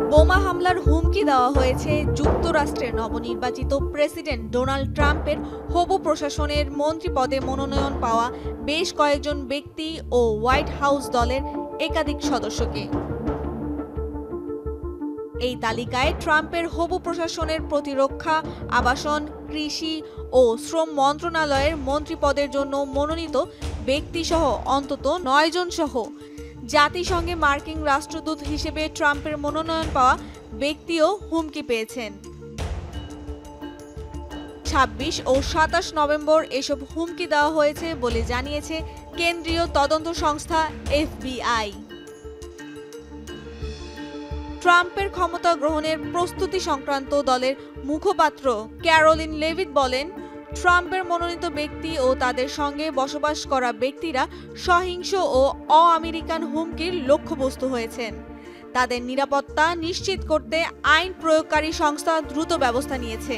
বোমা হামলার হুমকি দেওয়া হয়েছে যুক্তরাষ্ট্রের নবনির্বাচিত প্রেসিডেন্ট ডোনাল্ড ট্রাম্পের হবু প্রশাসনের মন্ত্রী পদে মনোনয়ন পাওয়া বেশ কয়েকজন ব্যক্তি ও হোয়াইট হাউস দলের একাধিক সদস্যকে। এই তালিকায় ট্রাম্পের হবু প্রশাসনের প্রতিরক্ষা, আবাসন, কৃষি ও শ্রম মন্ত্রণালয়ের মন্ত্রী পদের জন্য মনোনীত ব্যক্তিসহ অন্তত 9 জন সহ জাতিসংঘে মার্কিন রাষ্ট্রদূত হিসেবে ট্রাম্পের মনোনয়ন পাওয়া ব্যক্তিও হুমকি পেয়েছেন। 26 ও 27 নভেম্বর এসব হুমকি দেওয়া হয়েছে বলে জানিয়েছে কেন্দ্রীয় তদন্ত সংস্থা FBI। ট্রাম্পের ক্ষমতা গ্রহণের প্রস্তুতি সংক্রান্ত দলের মুখপাত্র ক্যারোলিন লেভিট বলেন, ট্রাম্পের মনোনীত ব্যক্তি ও তাদের সঙ্গে বসবাস করা ব্যক্তিরা সহিংস ও অ-আমেরিকান হুমকির লক্ষ্যবস্তু হয়েছেন। তাদের নিরাপত্তা নিশ্চিত করতে আইন প্রয়োগকারী সংস্থা দ্রুত ব্যবস্থা নিয়েছে।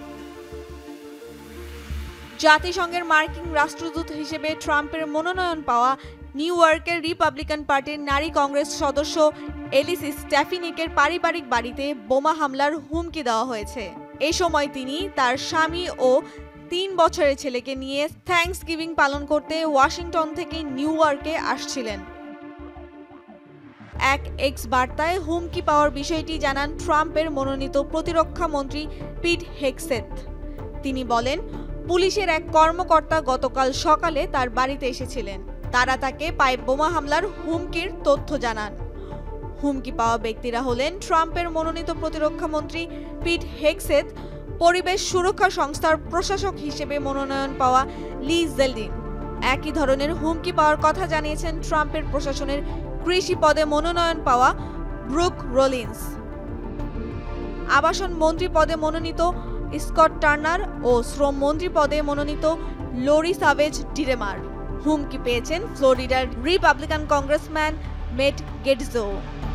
জাতিসংঘের মার্কিন রাষ্ট্রদূত হিসেবে ট্রাম্পের মনোনয়ন পাওয়া নিউ ইয়র্কের রিপাবলিকান পার্টির নারী কংগ্রেস সদস্য এলিসি স্ট্যাফিনিকের পারিবারিক বাড়িতে বোমা হামলার হুমকি দেওয়া হয়েছে। এ সময় তিনি তার স্বামী ও 3 বছরের ছেলেকে নিয়ে থ্যাঙ্কসগিভিং পালন করতে ওয়াশিংটন থেকে নিউ ইয়র্কে আসছিলেন। এক এক্স বার্তায় হুমকি পাওয়ার বিষয়টি জানান ট্রাম্পের মনোনীত প্রতিরক্ষা মন্ত্রী পিট হেগসেথ। তিনি বলেন, পুলিশের এক কর্মকর্তা গতকাল সকালে তার বাড়িতে এসেছিলেন। তারা তাকে পাইপ বোমা হামলার হুমকির তথ্য জানান। হুমকি পাওয়া ব্যক্তিরা হলেন ট্রাম্পের মনোনীত প্রতিরক্ষা মন্ত্রী পিট হেগসেথ, পরিবেশ সুরক্ষা সংস্থার প্রশাসক হিসেবে মনোনয়ন পাওয়া লি জেলডিন। একই ধরনের হুমকি পাওয়ার কথা জানিয়েছেন ট্রাম্পের প্রশাসনের কৃষি পদে মনোনয়ন পাওয়া ব্রুক রোলিন্স। আবাসন মন্ত্রী পদে মনোনীত স্কট টার্নার ও শ্রম মন্ত্রী পদে মনোনীত লরি সাভেজ ডিরেমার। হুমকি পেয়েছেন ফ্লোরিডার রিপাবলিকান কংগ্রেসম্যান মেট গেটজো।